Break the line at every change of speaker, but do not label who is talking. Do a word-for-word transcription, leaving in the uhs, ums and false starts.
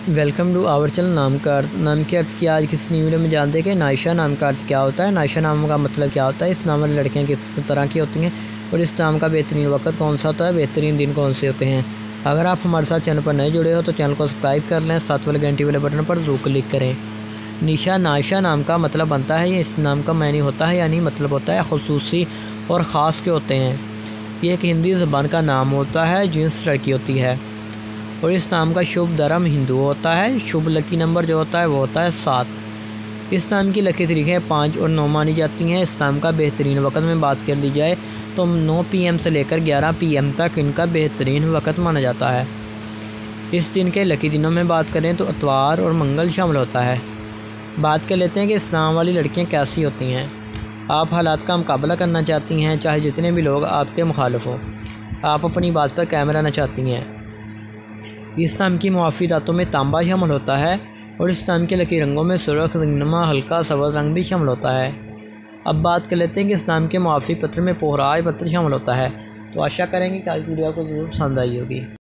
Welcome to our channel. नाम का अर्थ नाम के अर्थ की आज किस न्यू वीडियो में जानते हैं कि नायशा नाम का अर्थ क्या होता है, नायशा नाम का मतलब क्या होता है, इस नाम वाली लड़कियां किस तरह की होती हैं और इस नाम का बेहतरीन वक्त कौन सा होता है, बेहतरीन दिन कौन से होते हैं। अगर आप हमारे साथ चैनल पर नए जुड़े हो तो चैनल को सब्सक्राइब कर लें, साथ वाले घंटी वाले बटन पर जरूर क्लिक करें। निशा नायशा नाम का मतलब बनता है, ये इस नाम का मायने होता है यानी मतलब होता है खुसूसी और ख़ास के होते हैं। ये एक हिंदी ज़बान का नाम होता है, जिन्स लड़की होती है और इस नाम का शुभ धर्म हिंदू होता है। शुभ लकी नंबर जो होता है वो होता है सात। इस नाम की लकी तरीक़ें पाँच और नौ मानी जाती हैं। इस नाम का बेहतरीन वक्त में बात कर ली जाए तो नौ पी एम से लेकर ग्यारह पी एम तक इनका बेहतरीन वक्त माना जाता है। इस दिन के लकी दिनों में बात करें तो इतवार और मंगल शामिल होता है। बात कर लेते हैं कि इस नाम वाली लड़कियाँ कैसी होती हैं। आप हालात का मुकाबला करना चाहती हैं, चाहे जितने भी लोग आपके मुखालिफ हों, आप अपनी बात पर कायम रहना चाहती हैं। इस नाम की मुआफ़ी दातों में तांबा शामिल होता है और इस नाम के लकी रंगों में सुर्ख, रंगनुमा, हल्का सब्ज़ रंग भी शामिल होता है। अब बात कर लेते हैं कि इस नाम के मुआफ़ी पत्र में पोहराज पत्र शामिल होता है। तो आशा करेंगे कि आज की वीडियो आपको ज़रूर पसंद आई होगी।